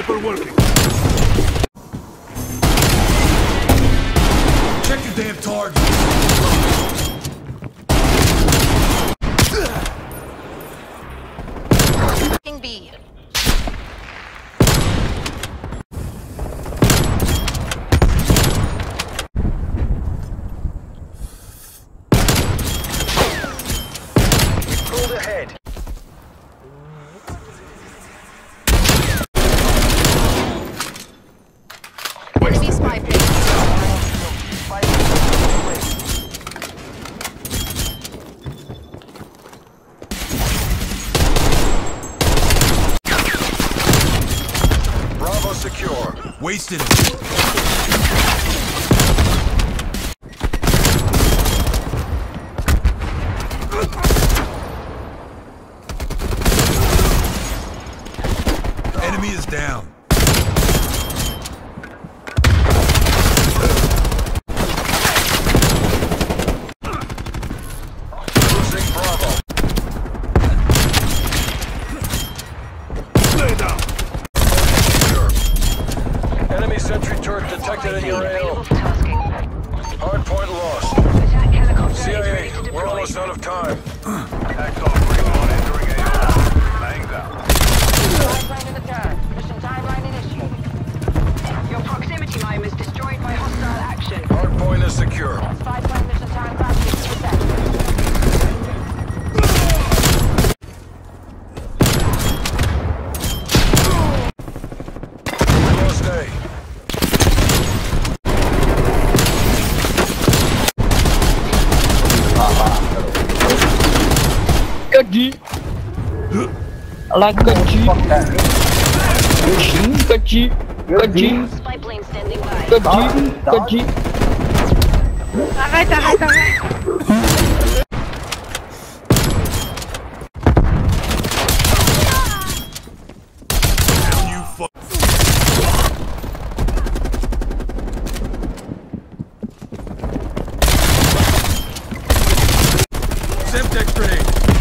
sniper working. Check your damn target. B. Pulled ahead. Enemy spy plane. Bravo secure. Wasted it. Enemy is down. Losing Bravo. Lay down. Enemy sentry turret detected in your AO. Hardpoint lost. Attack helicopter is CIA, ready to we're deploy. almost out of time. Axon 3-1 entering AO. Bangs out. Timeline in the turn. Mission timeline initiated. Your proximity mine is destroyed by hostile action. Hardpoint is secure. 5-point mission time practice reset. We lost A. Gaji. Gaji. Gaji. Gaji. Spy plane standing by. Gaji. Gaji. Down you fuck. Semtex grenade.